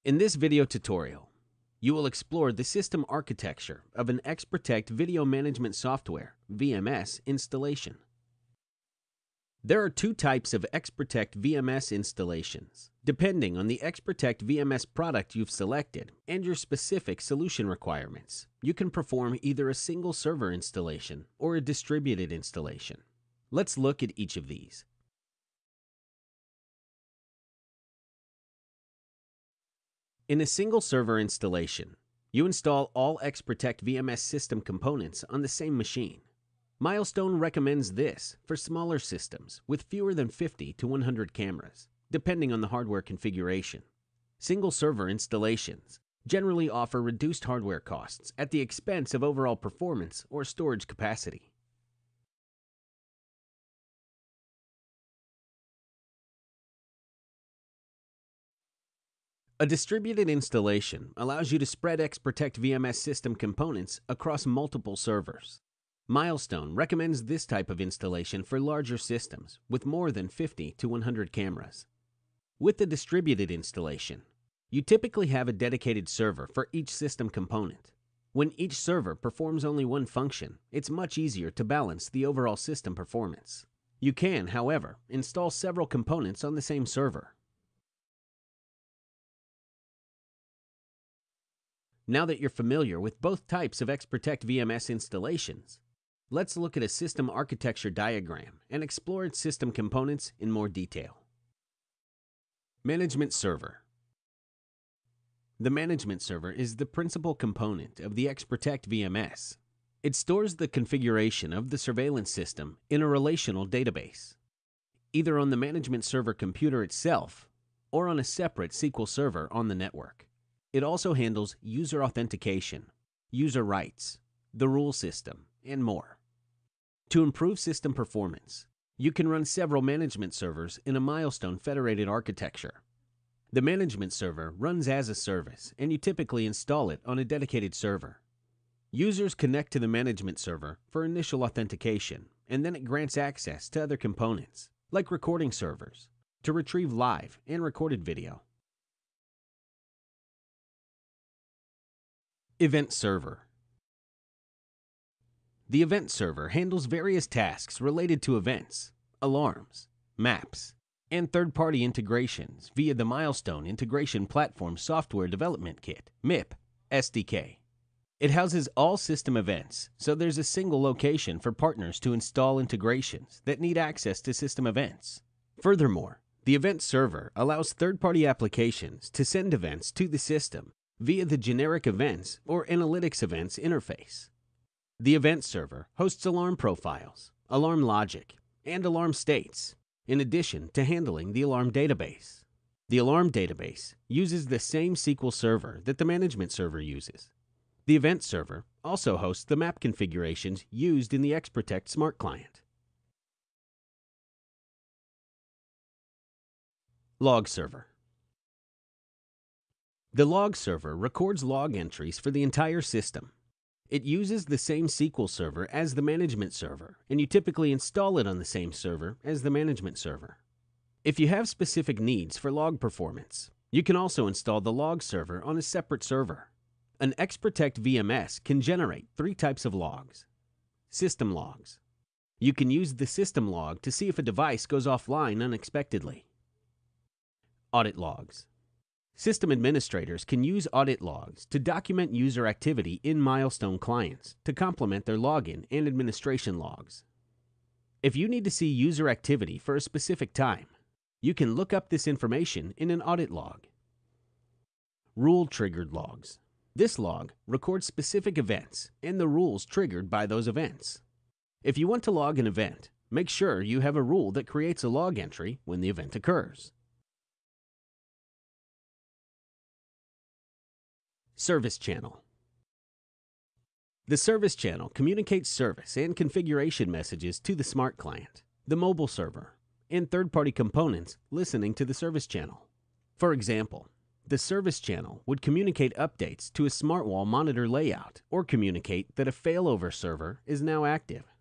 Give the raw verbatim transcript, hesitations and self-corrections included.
In this video tutorial, you will explore the system architecture of an XProtect Video Management Software V M S installation. There are two types of XProtect V M S installations, depending on the XProtect V M S product you've selected and your specific solution requirements. You can perform either a single server installation or a distributed installation. Let's look at each of these. In a single server installation, you install all XProtect V M S system components on the same machine. Milestone recommends this for smaller systems with fewer than fifty to one hundred cameras, depending on the hardware configuration. Single server installations generally offer reduced hardware costs at the expense of overall performance or storage capacity. A distributed installation allows you to spread XProtect V M S system components across multiple servers. Milestone recommends this type of installation for larger systems with more than fifty to one hundred cameras. With the distributed installation, you typically have a dedicated server for each system component. When each server performs only one function, it's much easier to balance the overall system performance. You can, however, install several components on the same server. Now that you're familiar with both types of XProtect V M S installations, let's look at a system architecture diagram and explore its system components in more detail. Management Server. The management server is the principal component of the XProtect V M S. It stores the configuration of the surveillance system in a relational database, either on the management server computer itself or on a separate S Q L server on the network. It also handles user authentication, user rights, the rule system, and more. To improve system performance, you can run several management servers in a Milestone federated architecture. The management server runs as a service, and you typically install it on a dedicated server. Users connect to the management server for initial authentication, and then it grants access to other components, like recording servers, to retrieve live and recorded video. Event Server. The event server handles various tasks related to events, alarms, maps, and third-party integrations via the Milestone Integration Platform Software Development Kit, M I P, S D K. It houses all system events, so there's a single location for partners to install integrations that need access to system events. Furthermore, the event server allows third-party applications to send events to the system via the generic events or analytics events interface. The event server hosts alarm profiles, alarm logic, and alarm states, in addition to handling the alarm database. The alarm database uses the same S Q L server that the management server uses. The event server also hosts the map configurations used in the XProtect Smart Client. Log Server. The log server records log entries for the entire system. It uses the same S Q L server as the management server, and you typically install it on the same server as the management server. If you have specific needs for log performance, you can also install the log server on a separate server. An XProtect V M S can generate three types of logs. System logs. You can use the system log to see if a device goes offline unexpectedly. Audit logs. System administrators can use audit logs to document user activity in Milestone clients to complement their login and administration logs. If you need to see user activity for a specific time, you can look up this information in an audit log. Rule-triggered logs. This log records specific events and the rules triggered by those events. If you want to log an event, make sure you have a rule that creates a log entry when the event occurs. Service Channel. The service channel communicates service and configuration messages to the Smart Client, the mobile server, and third-party components listening to the service channel. For example, the service channel would communicate updates to a SmartWall monitor layout or communicate that a failover server is now active.